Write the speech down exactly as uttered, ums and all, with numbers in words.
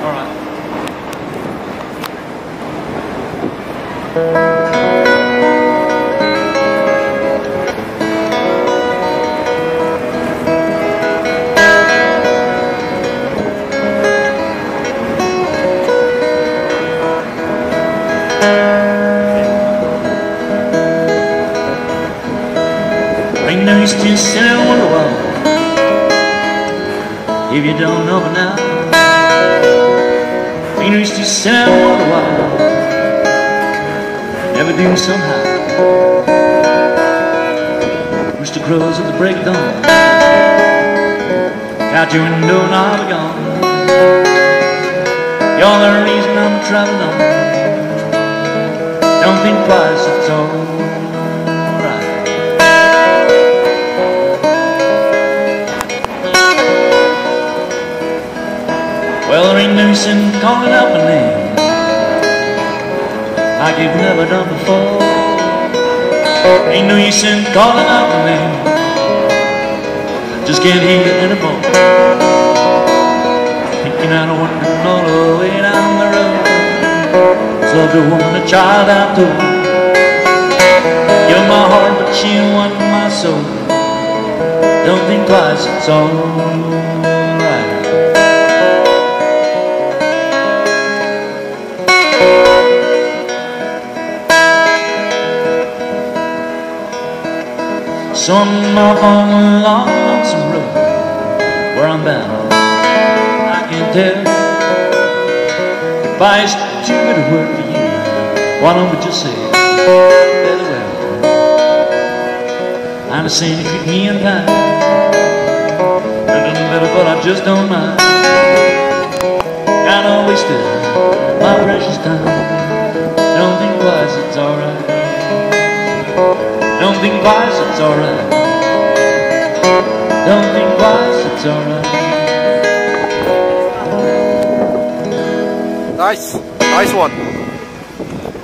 Alright. Right now you still sit and wonder why, if you don't know it now. Right now you still sit and wonder why, never do somehow. Rooster crows at the break of dawn, out your window and I'll be gone. You're the reason I'm traveling on. Don't think twice, it's all. Well, there ain't no sin calling out my name like you've never done before. Ain't no use in calling out my name, just can't hear it anymore. Thinking out of wondering all the way down the road, so loved a woman, a child outdoor. You're my heart, but she won my soul. Don't think twice, it's all. So I'm off on a long, lonesome road, where I'm bound, I can't tell. Goodbye is too good a word for you. Why don't we just say very well? I'm saying you treat me unkind, nothing better, but I just don't mind. Kinda wasted my precious time. Don't think twice, it's alright. Don't think twice, it's alright. Don't think twice, it's alright. Nice, nice one.